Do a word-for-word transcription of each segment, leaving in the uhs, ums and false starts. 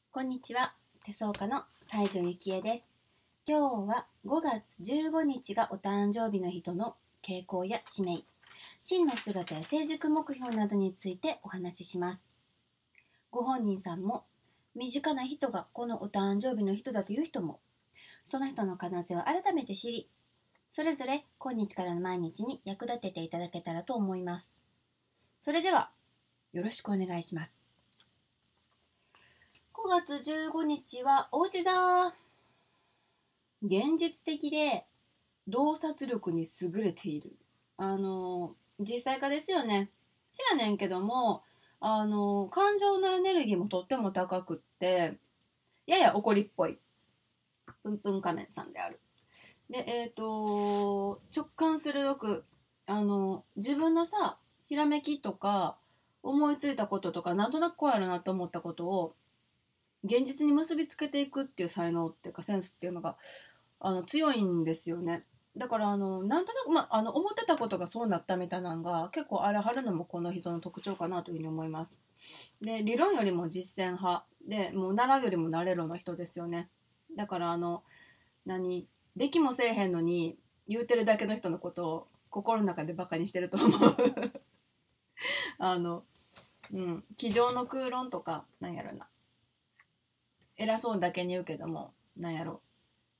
こんにちは、手相家の西条ゆきえです。今日はごがつじゅうごにちがお誕生日の人の傾向や使命、真の姿や成熟目標などについてお話しします。ご本人さんも、身近な人がこのお誕生日の人だという人も、その人の可能性を改めて知り、それぞれ今日からの毎日に役立てていただけたらと思います。それでは、よろしくお願いします。ごがつじゅうごにちはおうち座。現実的で洞察力に優れている。あの実際化ですよね。せやねんけども、あの感情のエネルギーもとっても高くって、やや怒りっぽいぷんぷん仮面さんである。で、えっと直感鋭く、あの自分のさひらめきとか思いついたこととか、なんとなくこうやるなと思ったことを現実に結びつけていくっていう才能っていうかセンスっていうのがあの強いんですよね。だからあのなんとなく、まあ、あの思ってたことがそうなったみたいなのが結構あらはるのもこの人の特徴かなというふうに思います。で、理論よりも実践派で、もう習うよりも慣れろの人ですよね。だからあの何できもせえへんのに言うてるだけの人のことを心の中でバカにしてると思うあのうん机上の空論とかなんやろな、偉そうだけに言うけども、なんやろ、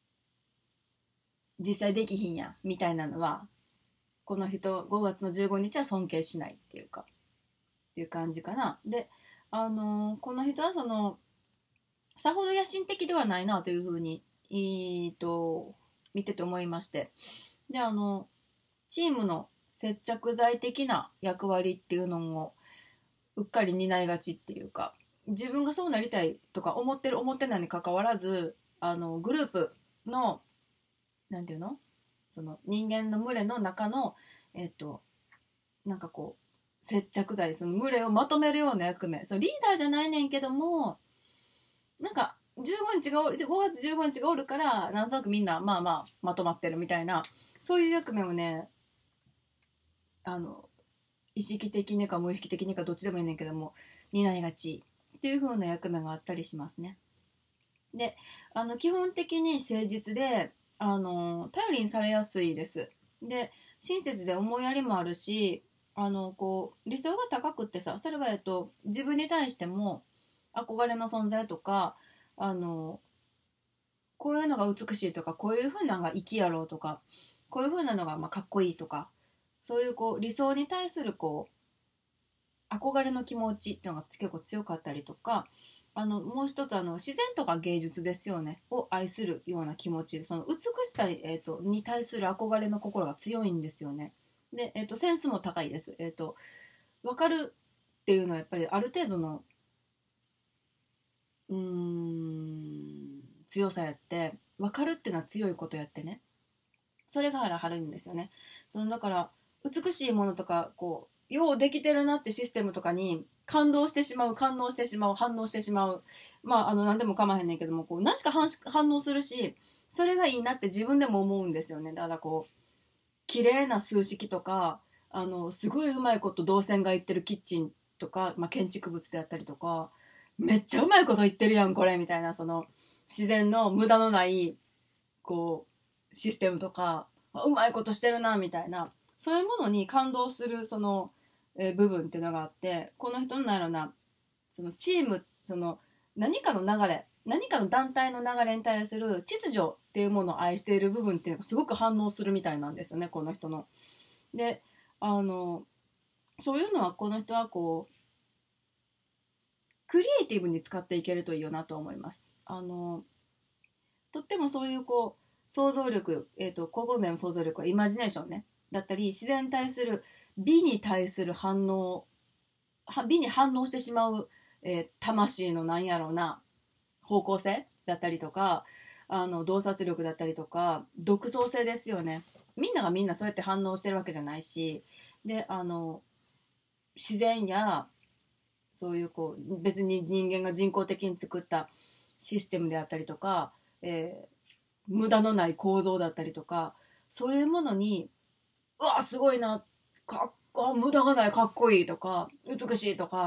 実際できひんやんみたいなのは、この人ごがつのじゅうごにちは尊敬しないっていうかっていう感じかな。で、あのーこの人はそのさほど野心的ではないなというふうにいいと見てて思いまして、で、あのチームの接着剤的な役割っていうのをうっかり担いがちっていうか、自分がそうなりたいとか思ってる思ってないに関わらず、あのグループのなんていうの、その人間の群れの中のえっとなんかこう接着剤、その群れをまとめるような役目、そのリーダーじゃないねんけども、なんかじゅうごにちがおるごがつじゅうごにちがおるからなんとなくみんなまあまあまとまってるみたいな、そういう役目をね、あの意識的にか無意識的にかどっちでもいいねんけども担いがちっていう風な役目があったりしますね。で、あの基本的に誠実で、あの頼りにされやすいです。で、親切で思いやりもあるし、あのこう理想が高くってさ、それは、えっと、自分に対しても憧れの存在とか、あのこういうのが美しいとか、こういう風なのが生きやろうとか、こういう風なのがまあかっこいいとか、そういうこう理想に対するこう憧れの気持ちっていうのが結構強かったりとか、あのもう一つ、あの自然とか芸術ですよねを愛するような気持ち、その美しさに、えーと、に対する憧れの心が強いんですよね。で、えーと、センスも高いです。えーと、分かるっていうのはやっぱりある程度のうーん強さやって、分かるっていうのは強いことやってね、それがあらはるんですよね。そのだから美しいものとか、こうようできてるなってシステムとかに感動してしまう、感動してしまう、反応してしまう、まああの何でも構わへんねんけども、こう何しか反反応するし、それがいいなって自分でも思うんですよね。だからこう綺麗な数式とか、あのすごいうまいこと動線がいってるキッチンとか、まあ、建築物であったりとか、めっちゃうまいこと言ってるやんこれみたいな、その自然の無駄のないこうシステムとか、うまいことしてるなみたいな、そういうものに感動するその、えー部分っていうのがあって、この人のなんやろな、そのチーム、その何かの流れ、何かの団体の流れに対する秩序っていうものを愛している部分っていうのがすごく反応するみたいなんですよね、この人の。で、あのそういうのはこの人はこうクリエイティブに使っていけるといいよなと思います。あのとってもそういうこう想像力、えーと、高校での想像力はイマジネーションねだったり、自然に対する美に対する反応、美に反応してしまう、えー魂のなんやろうな方向性だったりとか、あの洞察力だったりとか独創性ですよね。みんながみんなそうやって反応してるわけじゃないし、で、あの自然やそういうこう別に人間が人工的に作ったシステムであったりとか、えー無駄のない構造だったりとか、そういうものにうわすごいな、かっこ無駄がないかっこいいとか美しいとか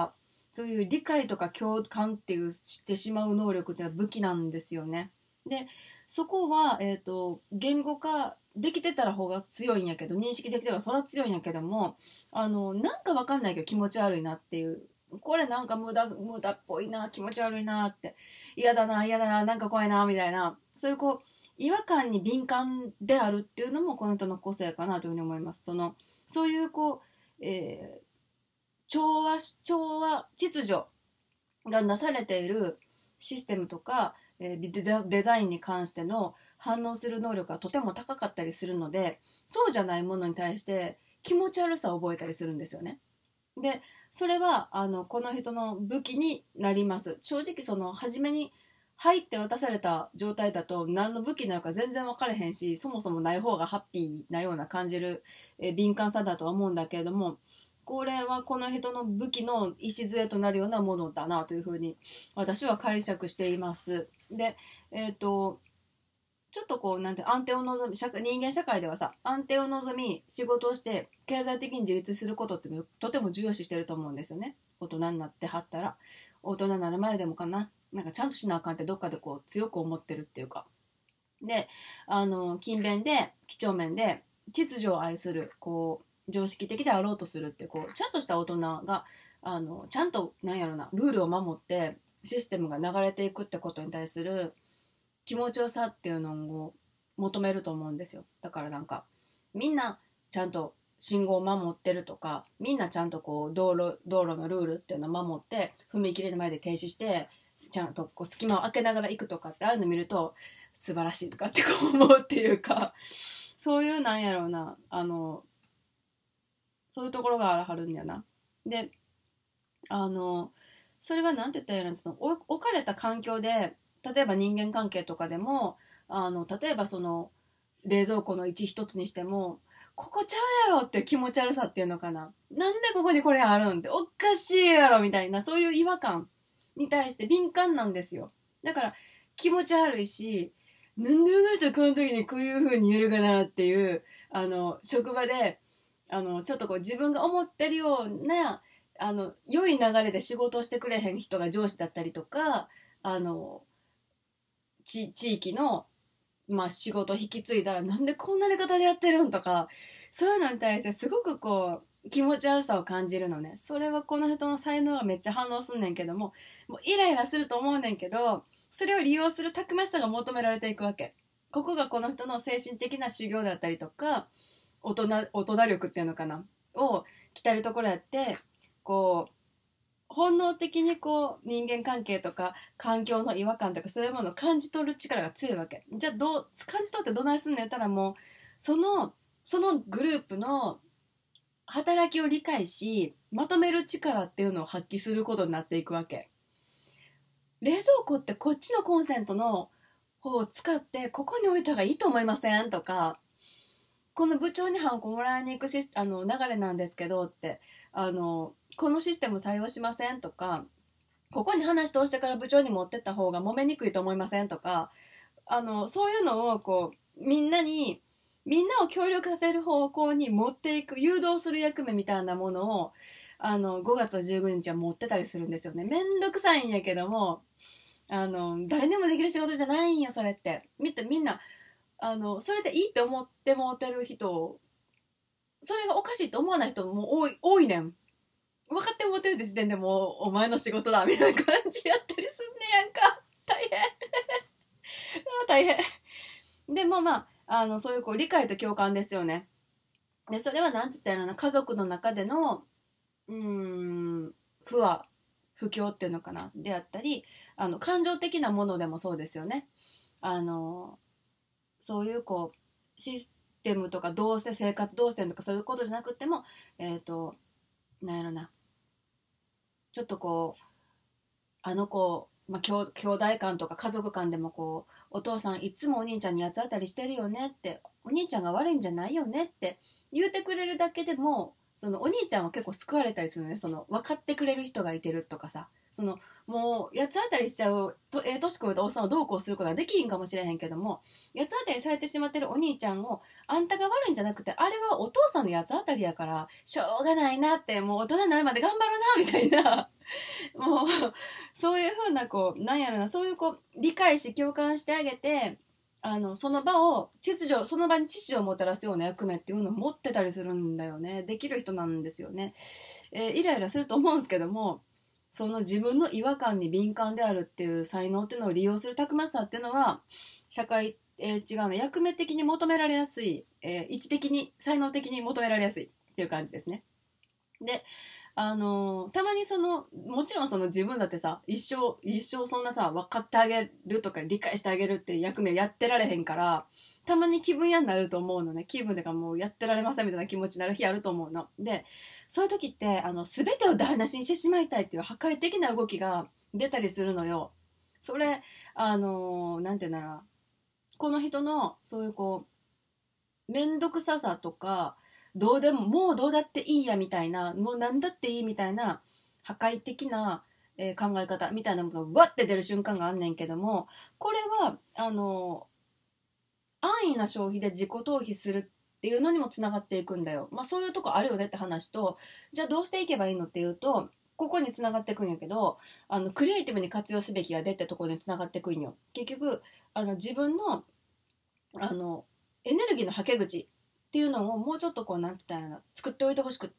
そういう理解とか共感っていうしてしまう能力っていうのは武器なんですよね。でそこは、えーと、言語化できてたら方が強いんやけど、認識できてたらそれは強いんやけども、あのなんかわかんないけど気持ち悪いなっていう、これなんか無駄無駄っぽいな、気持ち悪いなって、嫌だな嫌だな、なんか怖いなみたいな、そういうこう違和感に敏感であるっていうのもこの人の個性かなというふうに思います。そのそういうこう、えー、調和調和秩序がなされているシステムとか、えー、デザインに関しての反応する能力がとても高かったりするので、そうじゃないものに対して気持ち悪さを覚えたりするんですよね。でそれはあのこの人の武器になります。正直その初めに入って渡された状態だと何の武器なのか全然分かれへんし、そもそもない方がハッピーなような感じる、えー、敏感さだとは思うんだけれども、これはこの人の武器の礎となるようなものだなというふうに私は解釈しています。で、えっと、ちょっとこう、なんて、安定を望み、社会人間社会ではさ、安定を望み、仕事をして、経済的に自立することってとても重要視してると思うんですよね。大人になってはったら。大人になる前でもかな。なんかちゃんとしなあかんってどっかでこう強く思ってるっていうか。で、あの、勤勉で、几帳面で、秩序を愛する、こう、常識的であろうとするってこうちゃんとした大人があのちゃんとなんやろなルールを守ってシステムが流れていくってことに対する気持ちよさっていうのを求めると思うんですよ。だからなんかみんなちゃんと信号を守ってるとか、みんなちゃんとこう道路道路のルールっていうのを守って踏切の前で停止してちゃんとこう隙間を空けながら行くとかって、ああいうの見ると素晴らしいとかってこう思うっていうか、そういうなんやろうなあのそういうところがあらはるんだよな。で、あの、それはなんて言ったらいいの、その置かれた環境で、例えば人間関係とかでも、あの、例えばその、冷蔵庫の位置一つにしても、ここちゃうやろっていう気持ち悪さっていうのかな。なんでここにこれあるんって、おかしいやろみたいな、そういう違和感に対して敏感なんですよ。だから、気持ち悪いし、なんであの人この時にこういう風に言えるかなっていう、あの、職場で、あのちょっとこう自分が思ってるようなあの良い流れで仕事をしてくれへん人が上司だったりとか、あの地域の、まあ、仕事を引き継いだらなんでこんなやり方でやってるんとか、そういうのに対してすごくこう気持ち悪さを感じるのね。それはこの人の才能がめっちゃ反応すんねんけども、もうイライラすると思うねんけど、それを利用するたくましさが求められていくわけ。ここがこの人の精神的な修行だったりとか、大人、大人力っていうのかなを鍛えるところやって、こう本能的にこう人間関係とか環境の違和感とかそういうものを感じ取る力が強いわけ。じゃあどう感じ取ってどないすんのやったら、もうそのそのグループの働きを理解しまとめる力っていうのを発揮することになっていくわけ。冷蔵庫ってこっちのコンセントの方を使ってここに置いた方がいいと思いませんとか、この部長にハンコもらいに行くシスあの流れなんですけどって、あのこのシステム採用しませんとか、ここに話通してから部長に持ってった方が揉めにくいと思いませんとか、あのそういうのをこうみんなにみんなを協力させる方向に持っていく誘導する役目みたいなものをあのごがつのじゅうごにちは持ってたりするんですよね。めんどくさいんやけども、あの誰でもできる仕事じゃないんよそれって。見てみんなあのそれでいいって思ってもうてる人、それがおかしいと思わない人も多い多いねん。分かってもうてるって時点でもうお前の仕事だみたいな感じやったりすんねやんか。大変大変でもまああのそういうこう理解と共感ですよね。でそれはなんつったらな、家族の中でのうーん不和不協っていうのかなであったり、あの感情的なものでもそうですよね。あのそういうこうシステムとか動線生活動線とかそういうことじゃなくても、えっとなんやろな、ちょっとこうあの子、まあ、兄弟間とか家族間でもこうお父さんいつもお兄ちゃんに八つ当たりしてるよねって、お兄ちゃんが悪いんじゃないよねって言ってくれるだけでも、そのお兄ちゃんは結構救われたりするのね。その分かってくれる人がいてるとかさ、 そのもう八つ当たりしちゃうとええ年こいたおっさんをどうこうすることはできひんかもしれへんけども、八つ当たりされてしまってるお兄ちゃんをあんたが悪いんじゃなくて、あれはお父さんの八つ当たりやからしょうがないなって、もう大人になるまで頑張るなみたいなもうそういうふうなこうなんやろな、そういうこう理解し共感してあげて、あのその場を秩序その場に秩序をもたらすような役目っていうのを持ってたりするんだよね。できる人なんですよね。えーイライラすると思うんですけども、その自分の違和感に敏感であるっていう才能っていうのを利用するたくましさっていうのは社会、えー違うね、役目的に求められやすい、えー位置的に才能的に求められやすいっていう感じですね。で、あのーたまにそのもちろんその自分だってさ、一生一生そんなさ分かってあげるとか理解してあげるっていう役目やってられへんから、たまに気分屋になると思うのね。気分でかもうやってられませんみたいな気持ちになる日あると思うので、そういう時ってあの全てを台無しにしてしまいたいっていう破壊的な動きが出たりするのよ。それあのーなんていうんだろうな、この人のそういうこう面倒くささとか、どうでももうどうだっていいやみたいな、もう何だっていいみたいな破壊的な、えー考え方みたいなものがわって出る瞬間があんねんけども、これはあの安易な消費で自己逃避するっていうのにもつながっていくんだよ。まあそういうとこあるよねって話と、じゃあどうしていけばいいのっていうと、ここにつながっていくんやけど、あのクリエイティブに活用すべきやでってところにつながっていくんよ。結局あの自分のあのエネルギーのはけ口っていうのをもうちょっとこうなんて言ったらいいのかな、作っておいてほしくって、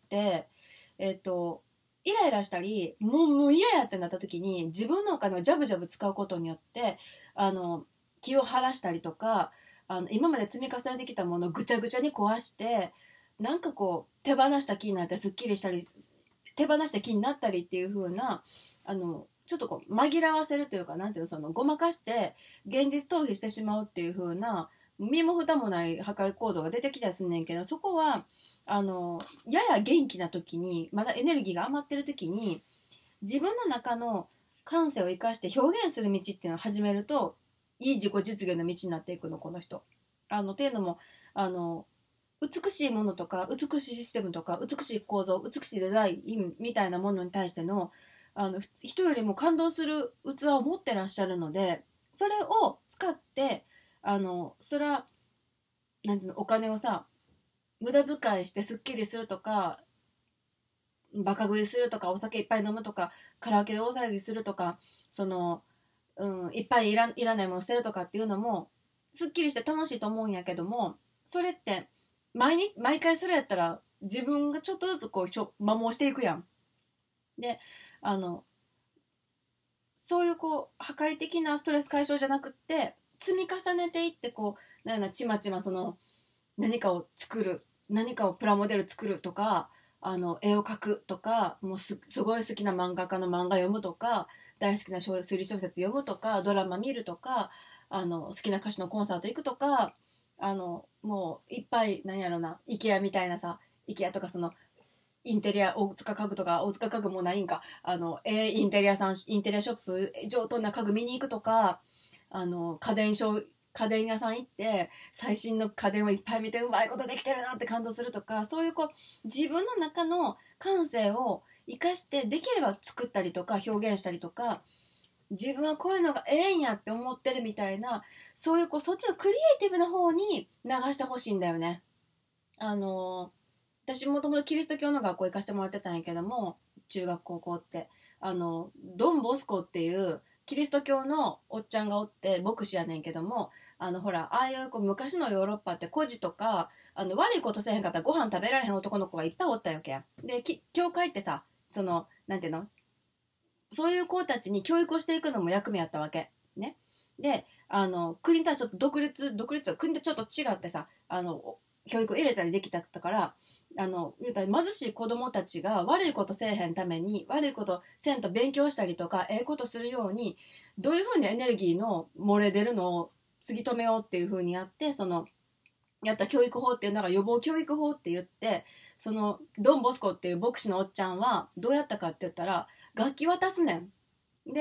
えっ、とイライラしたりもうもう嫌やってなった時に自分のお金をジャブジャブ使うことによってあの気を晴らしたりとか、あの今まで積み重ねてきたものをぐちゃぐちゃに壊して、なんかこう手放した気になってすっきりしたり、手放した気になったりっていう風な、あのちょっとこう紛らわせるというか、なんていうの、そのごまかして現実逃避してしまうっていう風な身も蓋もない破壊行動が出てきたりすんねんけど、そこはあのやや元気な時に、まだエネルギーが余ってる時に自分の中の感性を生かして表現する道っていうのを始めると、いい自己実現の道になっていくの、この人。あのっていうのも、あの美しいものとか美しいシステムとか美しい構造、美しいデザインみたいなものに対しての、あの人よりも感動する器を持ってらっしゃるので、それを使ってあのそれはなんていうの、お金をさ無駄遣いしてすっきりするとか、バカ食いするとか、お酒いっぱい飲むとか、カラオケで大騒ぎするとか、その、うん、いっぱいいらいらないもの捨てるとかっていうのもすっきりして楽しいと思うんやけども、それって毎日毎回それやったら自分がちょっとずつこうちょ摩耗していくやん。で、あのそういうこう破壊的なストレス解消じゃなくって、積み重ねていって、こうなんやな、ちまちまその何かを作る、何かをプラモデル作るとか、あの絵を描くとか、もう す, すごい好きな漫画家の漫画読むとか、大好きな推理小説読むとか、ドラマ見るとか、あの好きな歌手のコンサート行くとか、あのもういっぱい、何やろな、IKEA みたいなさ、 IKEA とかそのインテリア、大塚家具とか、大塚家具もないんか、あのえーインテリアさん、インテリアショップ、上等な家具見に行くとか、あの家電商家電屋さん行って最新の家電をいっぱい見て、うまいことできてるなって感動するとか、そういうこう自分の中の感性を生かしてできれば作ったりとか表現したりとか、自分はこういうのがええんやって思ってるみたいな、そういうこうそっちのクリエイティブな方に流してほしいんだよね。あの私もともとキリスト教の学校行かせてもらってたんやけども、中学高校ってあのドン・ボスコっていうキリスト教のおっちゃんがおって、牧師やねんけども、あのほら、ああいうこう昔のヨーロッパって孤児とか、あの悪いことせえへんかったらご飯食べられへん男の子がいっぱいおったわけや。で教会ってさ、そのなんていうの、そういう子たちに教育をしていくのも役目やったわけね。で、あの国とはちょっと独立独立は国とちょっと違ってさ、あの教育を入れたりできたから、あの言うたら貧しい子供たちが悪いことせえへんために、悪いことせんと勉強したりとかええことするように、どういうふうにエネルギーの漏れ出るのをつぎ止めようっていうふうにやって、そのやった教育法っていうのが予防教育法って言って、そのドン・ボスコっていう牧師のおっちゃんはどうやったかって言ったら、楽器渡すねん。で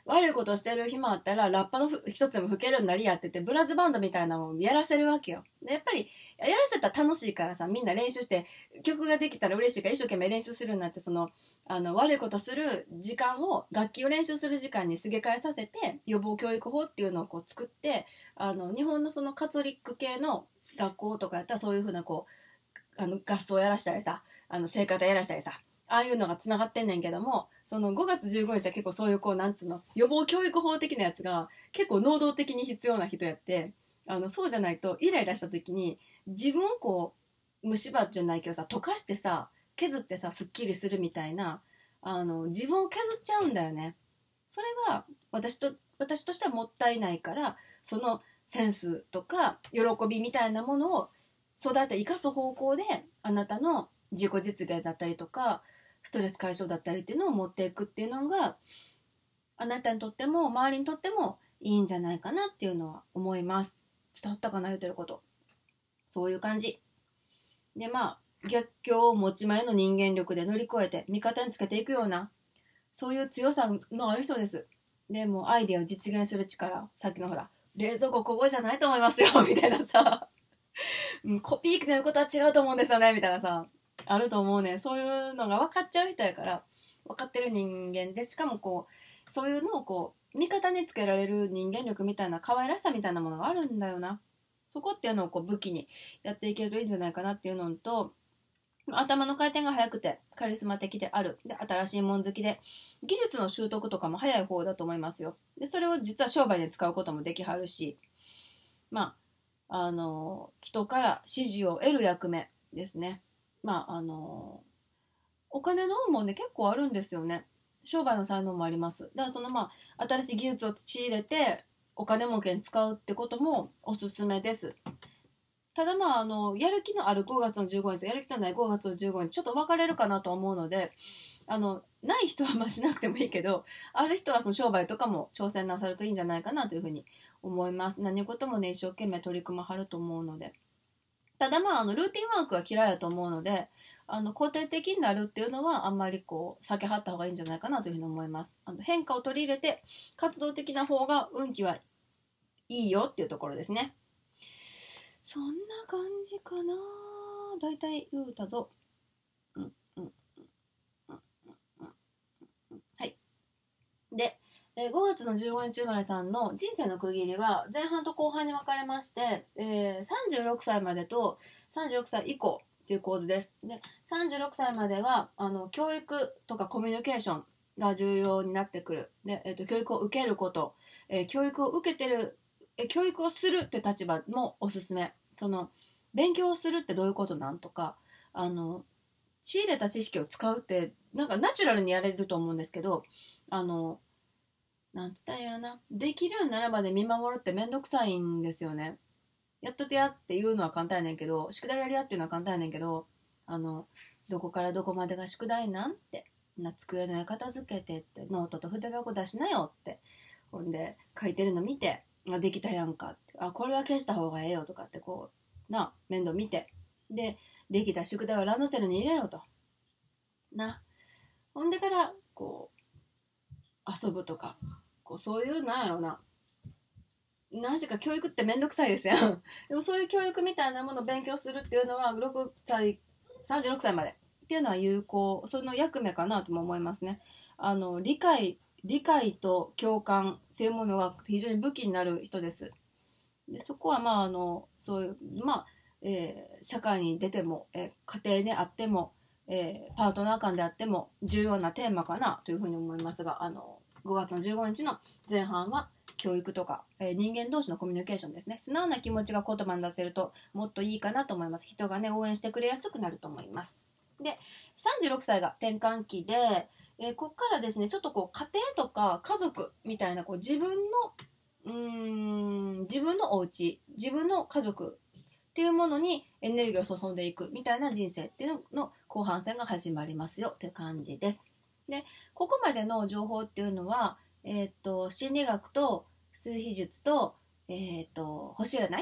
悪いことしてる暇あったらラッパの一つでも吹けるようになりやってて、ブラズバンドみたいなのをやらせるわけよ。でやっぱりやらせたら楽しいからさ、みんな練習して曲ができたら嬉しいから一生懸命練習するようになって、そのあの悪いことする時間を楽器を練習する時間にすげ替えさせて、予防教育法っていうのをこう作って、あの日本のそのカトリック系の学校とかやったらそういうふうなこうあの合奏やらしたりさ、あの聖歌やらしたりさ、ああいうのがつながってんねんけども、そのごがつじゅうごにちは結構そういうこうなんつうの予防教育法的なやつが結構能動的に必要な人やって、あのそうじゃないとイライラした時に自分をこう虫歯じゃないけどさ、溶かしてさ削ってさすっきりするみたいな、あの自分を削っちゃうんだよね。それは私と私としてはもったいないから、そのセンスとか喜びみたいなものを育て生かす方向で、あなたの自己実現だったりとかストレス解消だったりっていうのを持っていくっていうのが、あなたにとっても周りにとってもいいんじゃないかなっていうのは思います。伝わったかな、言ってること。そういう感じで、まあ逆境を持ち前の人間力で乗り越えて味方につけていくような、そういう強さのある人です。でもうアイデアを実現する力、さっきのほら冷蔵庫ここじゃないと思いますよみたいなさコピー機の言うことは違うと思うんですよねみたいなさ、あると思うね。そういうのが分かっちゃう人やから、分かってる人間で、しかもこうそういうのをこう味方につけられる人間力みたいな可愛らしさみたいなものがあるんだよな。そこっていうのをこう武器にやっていけるといいんじゃないかなっていうのと、頭の回転が速くてカリスマ的である、で新しいもん好きで技術の習得とかも早い方だと思いますよ。でそれを実は商売で使うこともできはるし、まああの人から支持を得る役目ですね。まああのお金の運もね結構あるんですよね。商売の才能もあります。だからそのまあ新しい技術を仕入れてお金儲けに使うってこともおすすめです。ただまああのやる気のあるごがつのじゅうごにちとやる気のないごがつのじゅうごにちちょっと分かれるかなと思うので、あのない人はまあしなくてもいいけど、ある人はその商売とかも挑戦なさるといいんじゃないかなというふうに思います。何事もね一生懸命取り組まはると思うので。ただまああのルーティンワークは嫌いだと思うので、あの固定的になるっていうのはあんまりこう避けはった方がいいんじゃないかなというふうに思います。あの変化を取り入れて活動的な方が運気はいいよっていうところですね。そんな感じかな。だいたい言うたぞ。うんうんうんうんうん。はい。で、えーごがつのじゅうごにち生まれさんの人生の区切りは前半と後半に分かれまして、えーさんじゅうろくさいまでとさんじゅうろくさい以降っていう構図です。で、さんじゅうろくさいまではあの教育とかコミュニケーションが重要になってくる。で、えーと、教育を受けること、えー教育を受けてる、えー教育をするって立場もおすすめ。その勉強するってどういうことなんとか、あの仕入れた知識を使うってなんかナチュラルにやれると思うんですけど、あのなんつったらいいのな、できるようになるまで見守るってめんどくさいんですよね。やっとてやっていうのは簡単やねんけど、宿題やりやっていうのは簡単やねんけど、あのどこからどこまでが宿題なんて、な机の上片付けてって、ノートと筆箱出しなよって、ほんで書いてるの見て、あできたやんかって、あこれは消した方がええよとかってこうな面倒見て、でできた宿題はランドセルに入れろとな、ほんでからこう遊ぶとか、こうそういうなんやろな、何しか教育ってめんどくさいですよでもそういう教育みたいなものを勉強するっていうのはろくさいさんじゅうろくさいまでっていうのは有効、その役目かなとも思いますね。あの理解理解と共感っていうものが非常に武器になる人です。でそこはまああのそういうまあ、えー社会に出ても、えー家庭であっても、えーパートナー間であっても重要なテーマかなというふうに思いますが、あのごがつのじゅうごにちの前半は教育とか、えー人間同士のコミュニケーションですね。素直な気持ちが言葉に出せるともっといいかなと思います。人がね応援してくれやすくなると思います。でさんじゅうろくさいが転換期で、えーここからですねちょっとこう家庭とか家族みたいなこう自分のうーん自分のお家、自分の家族っていうものにエネルギーを注んでいくみたいな人生っていうのの後半戦が始まりますよっていう感じです。でここまでの情報っていうのは、えー、と心理学と数秘術と,、えー、と星占い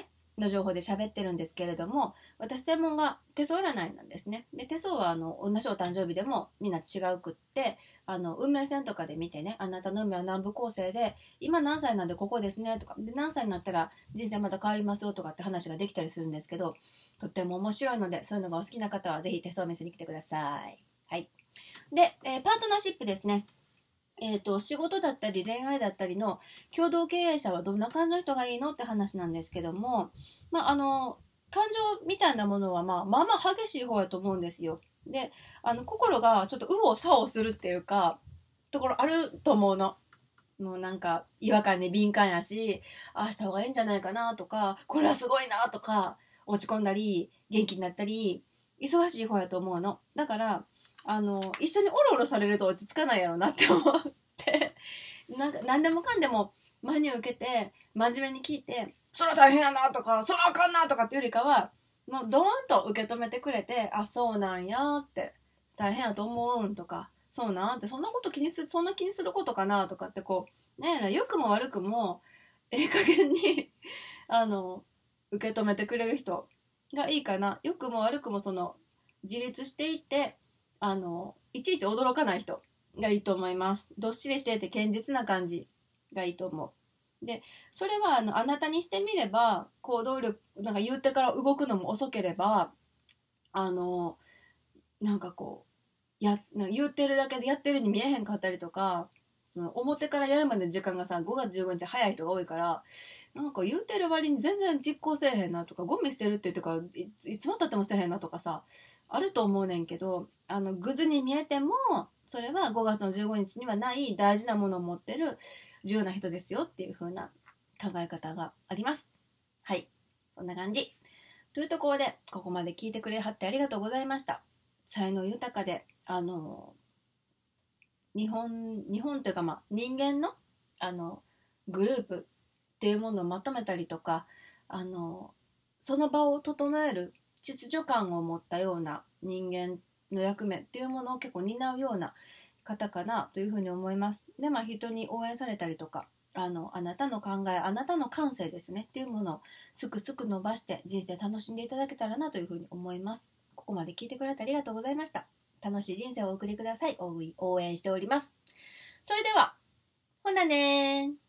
の情報で喋ってるんですけれども、私専門が手相占いなんですね。で手相はあの同じお誕生日でもみんな違うくって、あの運命線とかで見てね、あなたの運命は何部構成で今何歳なんでここですねとかで、何歳になったら人生また変わりますよとかって話ができたりするんですけど、とっても面白いので、そういうのがお好きな方はぜひ手相見せに来てください。はい。で、えーパートナーシップですね。えーと、仕事だったり恋愛だったりの共同経営者はどんな感じの人がいいのって話なんですけども、まあ、あの感情みたいなものは、まあ、まあまあ激しい方やと思うんですよ。で、あの心がちょっと右往左往するっていうかところあると思うの。もうなんか違和感に敏感やし、ああした方がいいんじゃないかなとか、これはすごいなとか、落ち込んだり元気になったり忙しい方やと思うの。だからあの一緒にオロオロされると落ち着かないやろうなって思ってなんか何でもかんでも真に受けて真面目に聞いて、それは大変やなとかそれはあかんなとかっていうよりかは、もうドーンと受け止めてくれて、あそうなんやって、大変やと思うんとか、そうなんって、そんなこと気にする、そんな気にすることかなとかって、こうね、良くも悪くもええ加減にあの受け止めてくれる人がいいかな。良くも悪くもその自立していて、あのいちいち驚かない人がいいと思います。どっしりしていて堅実な感じがいいと思う。でそれはあのあなたにしてみれば、行動力なんか言ってから動くのも遅ければ、あのなんかこうやなんか言ってるだけでやってるに見えへんかったりとか、その表からやるまでの時間がさごがつじゅうごにち早い人が多いから、なんか言うてる割に全然実行せえへんなとか、ゴミ捨てるって言ってから い, いつまたっても捨てへんなとかさ、あると思うねんけど、あのグズに見えてもそれはごがつのじゅうごにちにはない大事なものを持ってる重要な人ですよっていう風な考え方があります。はい、そんな感じというところで、ここまで聞いてくれはってありがとうございました。才能豊かで、あの日本日本というか、まあ、人間のあのグループっていうものをまとめたりとか、あのその場を整える秩序感を持ったような人間の役目っていうものを結構担うような方かなというふうに思います。で、まあ、人に応援されたりとか、あのあなたの考え、あなたの感性ですねっていうものをすくすく伸ばして人生楽しんでいただけたらなというふうに思います。ここまで聞いてくれてありがとうございました。楽しい人生をお送りください。応援しております。それでは、ほなねー。